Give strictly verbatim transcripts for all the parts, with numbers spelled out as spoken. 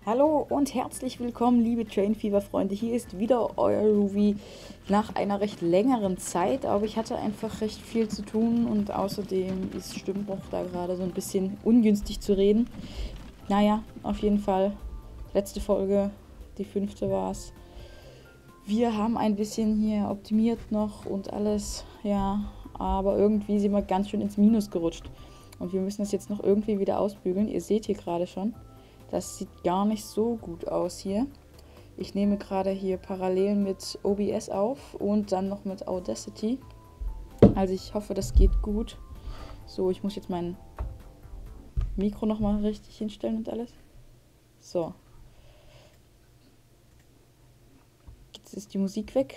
Hallo und herzlich willkommen, liebe Train Fever Freunde. Hier ist wieder euer Ruby nach einer recht längeren Zeit, aber ich hatte einfach recht viel zu tun und außerdem ist Stimmbruch da gerade so ein bisschen ungünstig zu reden. Naja, auf jeden Fall, letzte Folge, die fünfte war es. Wir haben ein bisschen hier optimiert noch und alles, ja, aber irgendwie sind wir ganz schön ins Minus gerutscht. Und wir müssen das jetzt noch irgendwie wieder ausbügeln. Ihr seht hier gerade schon. Das sieht gar nicht so gut aus hier. Ich nehme gerade hier parallel mit O B S auf und dann noch mit Audacity. Also ich hoffe, das geht gut. So, ich muss jetzt mein Mikro nochmal richtig hinstellen und alles. So. Jetzt ist die Musik weg.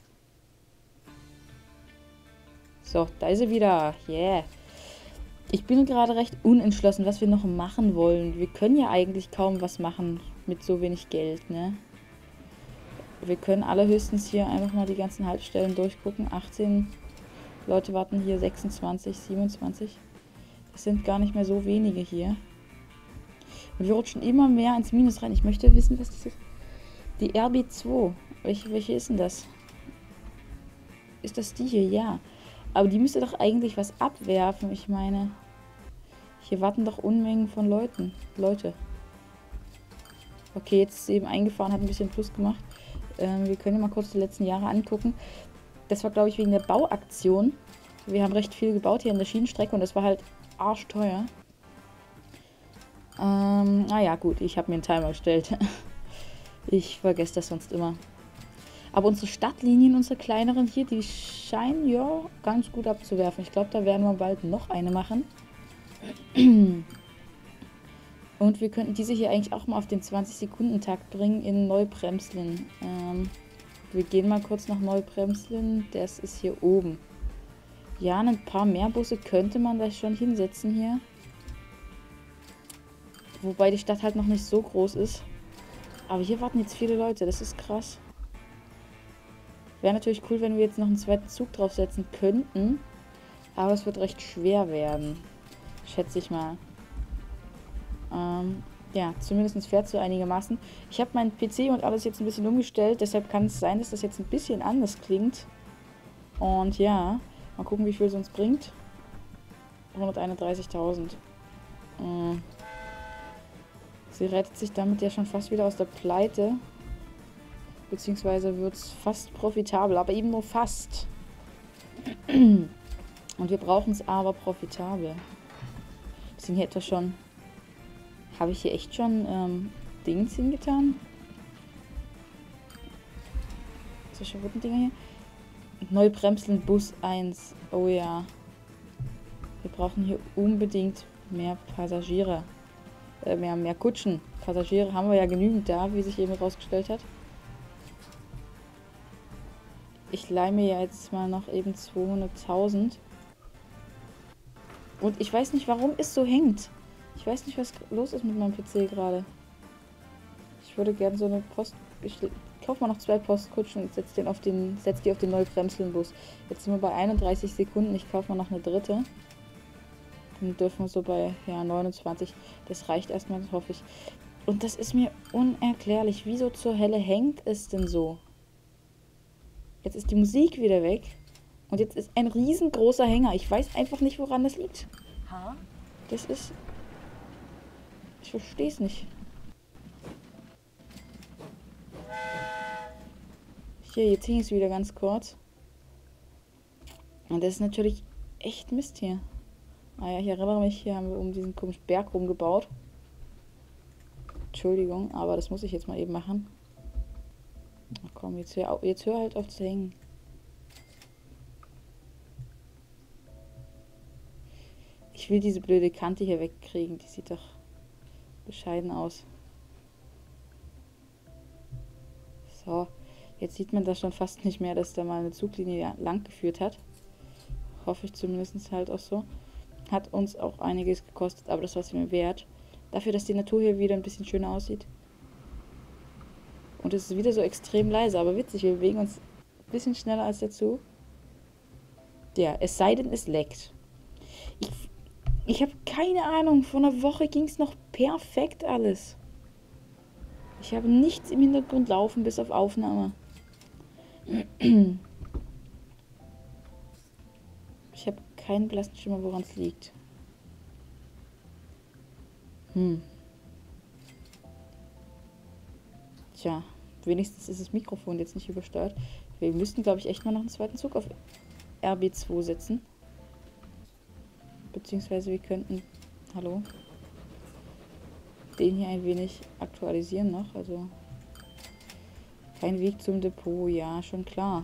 So, da ist sie wieder. Yeah. Ich bin gerade recht unentschlossen, was wir noch machen wollen. Wir können ja eigentlich kaum was machen mit so wenig Geld, ne? Wir können allerhöchstens hier einfach mal die ganzen Haltestellen durchgucken. achtzehn Leute warten hier, sechsundzwanzig, siebenundzwanzig. Das sind gar nicht mehr so wenige hier. Und wir rutschen immer mehr ins Minus rein. Ich möchte wissen, was das ist. Die R B zwei. Welche, welche ist denn das? Ist das die hier? Ja. Aber die müsste doch eigentlich was abwerfen. Ich meine, hier warten doch Unmengen von Leuten. Leute. Okay, jetzt ist sie eben eingefahren, hat ein bisschen Plus gemacht. Ähm, wir können mal kurz die letzten Jahre angucken. Das war, glaube ich, wegen der Bauaktion. Wir haben recht viel gebaut hier in der Schienenstrecke und das war halt arschteuer. Ähm, naja, gut, ich habe mir einen Timer gestellt. Ich vergesse das sonst immer. Aber unsere Stadtlinien, unsere kleineren hier, die scheinen ja ganz gut abzuwerfen. Ich glaube, da werden wir bald noch eine machen. Und wir könnten diese hier eigentlich auch mal auf den zwanzig-Sekunden-Takt bringen in Neubremslin. Ähm, wir gehen mal kurz nach Neubremslin. Das ist hier oben. Ja, ein paar mehr Busse könnte man da schon hinsetzen hier. Wobei die Stadt halt noch nicht so groß ist. Aber hier warten jetzt viele Leute. Das ist krass. Wäre natürlich cool, wenn wir jetzt noch einen zweiten Zug draufsetzen könnten. Aber es wird recht schwer werden. Schätze ich mal. Ähm, ja, zumindest fährt es so einigermaßen. Ich habe meinen P C und alles jetzt ein bisschen umgestellt. Deshalb kann es sein, dass das jetzt ein bisschen anders klingt. Und ja, mal gucken, wie viel es uns bringt. hunderteinunddreißigtausend. Ähm, sie rettet sich damit ja schon fast wieder aus der Pleite. Beziehungsweise wird es fast profitabel, aber eben nur fast. Und wir brauchen es aber profitabel. Wir sind hier etwa schon... Habe ich hier echt schon ähm, Dings hingetan? Solche roten Dinger hier? Neubremseln Bus eins. Oh ja. Wir brauchen hier unbedingt mehr Passagiere. Äh, mehr, mehr Kutschen. Passagiere haben wir ja genügend da, wie sich eben herausgestellt hat. Ich leihe mir ja jetzt mal noch eben zweihunderttausend. Und ich weiß nicht, warum es so hängt. Ich weiß nicht, was los ist mit meinem P C gerade. Ich würde gerne so eine Post... Ich kaufe mal noch zwei Postkutschen und setze den auf den, setz die auf den Neubremseln-Bus. Jetzt sind wir bei einunddreißig Sekunden. Ich kaufe mal noch eine dritte. Dann dürfen wir so bei ja, neunundzwanzig. Das reicht erstmal, hoffe ich. Und das ist mir unerklärlich. Wieso zur Hölle hängt es denn so? Jetzt ist die Musik wieder weg. Und jetzt ist ein riesengroßer Hänger. Ich weiß einfach nicht, woran das liegt. Das ist... Ich verstehe es nicht. Hier, jetzt hing es wieder ganz kurz. Und das ist natürlich echt Mist hier. Ah ja, ich erinnere mich, hier haben wir um diesen komischen Berg rumgebaut. Entschuldigung, aber das muss ich jetzt mal eben machen. Ach komm, jetzt hör, jetzt hör halt auf zu hängen. Ich will diese blöde Kante hier wegkriegen. Die sieht doch bescheiden aus. So, jetzt sieht man das schon fast nicht mehr, dass da mal eine Zuglinie lang geführt hat. Hoffe ich zumindest halt auch so. Hat uns auch einiges gekostet, aber das war es mir wert. Dafür, dass die Natur hier wieder ein bisschen schöner aussieht. Und es ist wieder so extrem leise, aber witzig. Wir bewegen uns ein bisschen schneller als der Zug. Ja, es sei denn, es leckt. Ich, ich habe keine Ahnung. Vor einer Woche ging es noch perfekt alles. Ich habe nichts im Hintergrund laufen, bis auf Aufnahme. Ich habe keinen blassen Schimmer, woran es liegt. Hm. Tja, wenigstens ist das Mikrofon jetzt nicht übersteuert. Wir müssten, glaube ich, echt mal noch einen zweiten Zug auf R B zwei setzen. Beziehungsweise wir könnten, hallo, den hier ein wenig aktualisieren noch. Also kein Weg zum Depot, ja, schon klar.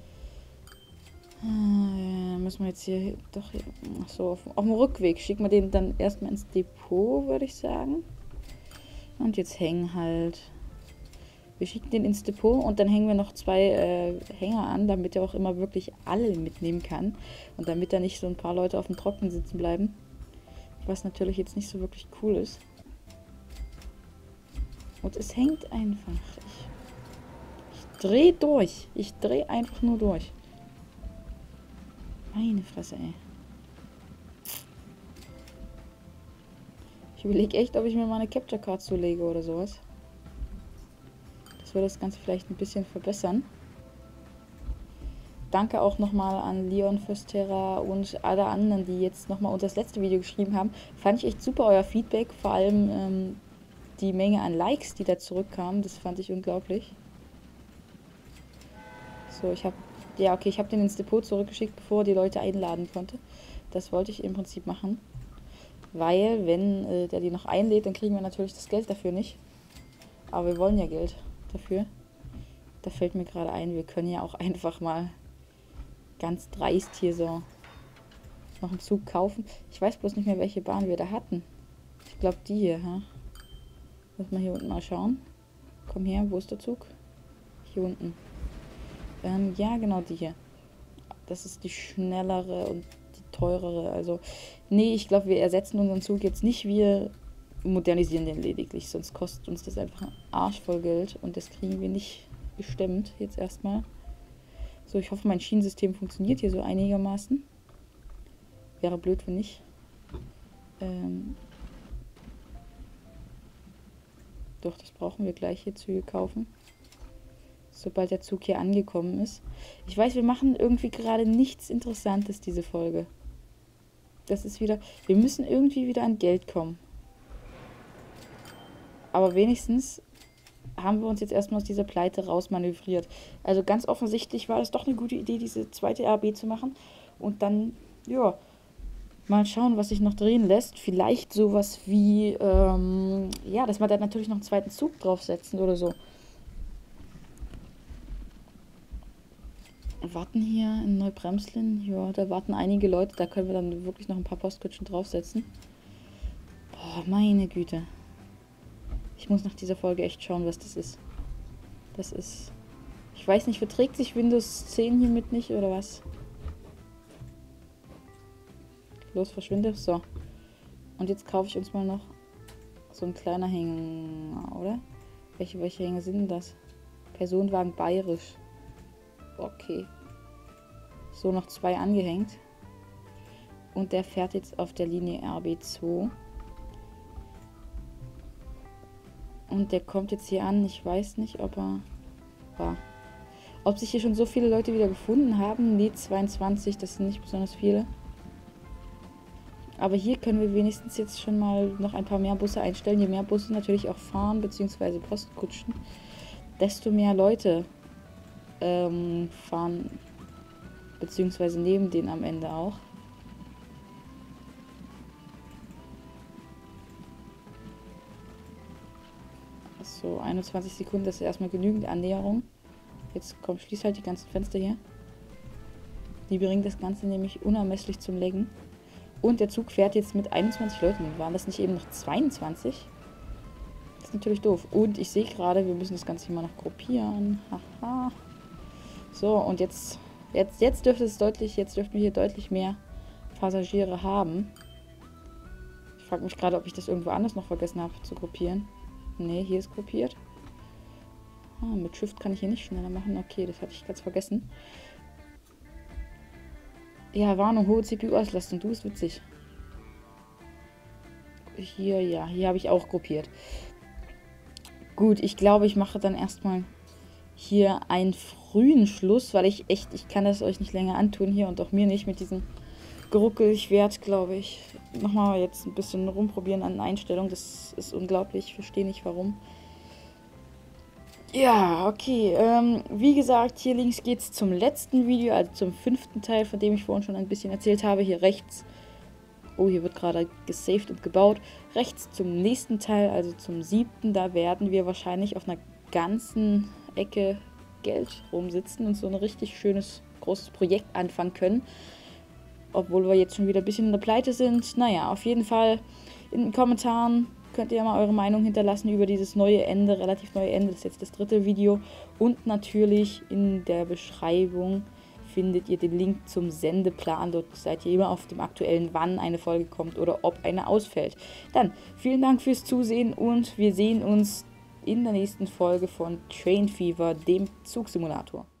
Äh, müssen wir jetzt hier doch hier, ach so, auf, auf dem Rückweg schicken wir den dann erstmal ins Depot, würde ich sagen. Und jetzt hängen halt. Wir schicken den ins Depot und dann hängen wir noch zwei äh, Hänger an, damit er auch immer wirklich alle mitnehmen kann. Und damit da nicht so ein paar Leute auf dem Trocknen sitzen bleiben. Was natürlich jetzt nicht so wirklich cool ist. Und es hängt einfach. Ich, ich drehe durch. Ich drehe einfach nur durch. Meine Fresse, ey. Ich überlege echt, ob ich mir mal eine Capture Card zulege oder sowas. Das würde das Ganze vielleicht ein bisschen verbessern. Danke auch nochmal an Leon Fösterra und alle anderen, die jetzt nochmal unter das letzte Video geschrieben haben. Fand ich echt super, euer Feedback. Vor allem ähm, die Menge an Likes, die da zurückkamen. Das fand ich unglaublich. So, ich habe... Ja, okay, ich habe den ins Depot zurückgeschickt, bevor er die Leute einladen konnte. Das wollte ich im Prinzip machen. Weil, wenn äh, der die noch einlädt, dann kriegen wir natürlich das Geld dafür nicht. Aber wir wollen ja Geld dafür. Da fällt mir gerade ein, wir können ja auch einfach mal ganz dreist hier so noch einen Zug kaufen. Ich weiß bloß nicht mehr, welche Bahn wir da hatten. Ich glaube die hier, ha? Lass mal hier unten mal schauen. Komm her, wo ist der Zug? Hier unten. Ähm, ja, genau die hier. Das ist die schnellere und die teurere. Also, nee, ich glaube, wir ersetzen unseren Zug jetzt nicht. Wir modernisieren den lediglich. Sonst kostet uns das einfach ein Arsch voll Geld. Und das kriegen wir nicht gestemmt jetzt erstmal. So, ich hoffe, mein Schienensystem funktioniert hier so einigermaßen. Wäre blöd, wenn nicht. Ähm Doch, das brauchen wir gleich hier Züge kaufen. Sobald der Zug hier angekommen ist. Ich weiß, wir machen irgendwie gerade nichts Interessantes, diese Folge. Das ist wieder... Wir müssen irgendwie wieder an Geld kommen. Aber wenigstens haben wir uns jetzt erstmal aus dieser Pleite rausmanövriert. Also ganz offensichtlich war es doch eine gute Idee, diese zweite R B zu machen. Und dann, ja, mal schauen, was sich noch drehen lässt. Vielleicht sowas wie, ähm, ja, dass wir da natürlich noch einen zweiten Zug draufsetzen oder so. Warten hier in Neubremslin. Ja, da warten einige Leute. Da können wir dann wirklich noch ein paar Postkutschen draufsetzen. Boah, meine Güte. Ich muss nach dieser Folge echt schauen, was das ist. Das ist... Ich weiß nicht, verträgt sich Windows zehn hiermit nicht oder was? Los, verschwinde. So. Und jetzt kaufe ich uns mal noch so ein kleiner Hänger, oder? Welche, welche Hänger sind denn das? Personenwagen bayerisch. Okay. So, noch zwei angehängt. Und der fährt jetzt auf der Linie R B zwei. Und der kommt jetzt hier an. Ich weiß nicht, ob er war. Ob sich hier schon so viele Leute wieder gefunden haben. Nee, zweiundzwanzig. Das sind nicht besonders viele. Aber hier können wir wenigstens jetzt schon mal noch ein paar mehr Busse einstellen. Je mehr Busse natürlich auch fahren, beziehungsweise Postkutschen, desto mehr Leute ähm, fahren, beziehungsweise neben denen am Ende auch. So, einundzwanzig Sekunden, das ist erstmal genügend Annäherung. Jetzt komm, schließ halt die ganzen Fenster hier. Die bringen das Ganze nämlich unermesslich zum Lecken. Und der Zug fährt jetzt mit einundzwanzig Leuten. Waren das nicht eben noch zweiundzwanzig? Das ist natürlich doof. Und ich sehe gerade, wir müssen das Ganze hier mal noch gruppieren. Haha. So, und jetzt, jetzt, jetzt dürfte es deutlich, jetzt dürften wir hier deutlich mehr Passagiere haben. Ich frage mich gerade, ob ich das irgendwo anders noch vergessen habe zu gruppieren. Ne, hier ist gruppiert. Ah, mit Shift kann ich hier nicht schneller machen. Okay, das hatte ich ganz vergessen. Ja, Warnung, hohe C P U-Auslastung. Du bist witzig. Hier, ja, hier habe ich auch gruppiert. Gut, ich glaube, ich mache dann erstmal hier einen frühen Schluss, weil ich echt, ich kann das euch nicht länger antun hier und auch mir nicht mit diesem Geruckel. Ich werde, glaube ich, nochmal jetzt ein bisschen rumprobieren an Einstellungen. Das ist unglaublich, ich verstehe nicht warum. Ja, okay. Ähm, wie gesagt, hier links geht es zum letzten Video, also zum fünften Teil, von dem ich vorhin schon ein bisschen erzählt habe. Hier rechts, oh, hier wird gerade gesaved und gebaut. Rechts zum nächsten Teil, also zum siebten, da werden wir wahrscheinlich auf einer ganzen Ecke Geld rumsitzen und so ein richtig schönes, großes Projekt anfangen können. Obwohl wir jetzt schon wieder ein bisschen in der Pleite sind. Naja, auf jeden Fall in den Kommentaren könnt ihr ja mal eure Meinung hinterlassen über dieses neue Ende, relativ neue Ende. Das ist jetzt das dritte Video. Und natürlich in der Beschreibung findet ihr den Link zum Sendeplan. Dort seid ihr immer auf dem aktuellen, wann eine Folge kommt oder ob eine ausfällt. Dann vielen Dank fürs Zusehen und wir sehen uns in der nächsten Folge von Train Fever, dem Zugsimulator.